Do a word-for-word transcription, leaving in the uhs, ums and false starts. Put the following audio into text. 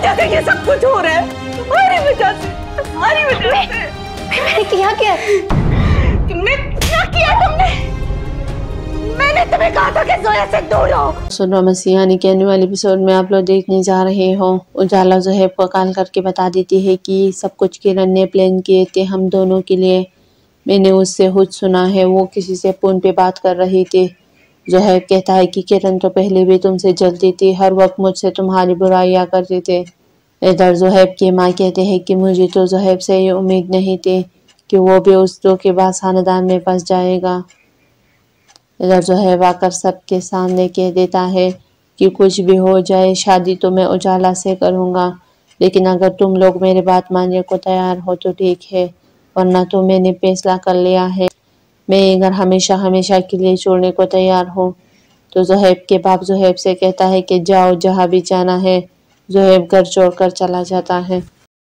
वजह से ये सब कुछ हो रहा है, तुम्हारी वजह से, तुम्हारी वजह से। मैंने किया क्या? तुमने क्या किया? तुमने मैंने तुम्हें कहा था कि जोया से दूर रहो। सुनो मसीहानी के आने वाले एपिसोड में आप लोग देखने जा रहे हो, उजाला ज़ोहैब को कॉल करके बता देती है कि सब कुछ किरण ने प्लान किए थे हम दोनों के लिए। मैंने उससे खुद सुना है, वो किसी से फोन पे बात कर रही थी। ज़ोहैब कहता है कि किरण तो पहले भी तुमसे जलती थी, हर वक्त मुझसे तुम्हारी बुराइयां करते थे। इधर ज़ोहैब की माँ कहते हैं कि मुझे तो ज़ोहैब से ये उम्मीद नहीं थी कि वो भी उस धोखेबाज खानदान में फंस जाएगा। इधर ज़ोहैब आकर सबके सामने कह देता है कि कुछ भी हो जाए शादी तो मैं उजाला से करूँगा, लेकिन अगर तुम लोग मेरी बात मानने को तैयार हो तो ठीक है, वरना तो मैंने फैसला कर लिया है, मैं ये घर हमेशा हमेशा के लिए छोड़ने को तैयार हूँ। तो ज़ोहैब के बाप ज़ोहैब से कहता है कि जाओ जहाँ भी जाना है। ज़ोहैब घर छोड़कर चला जाता है।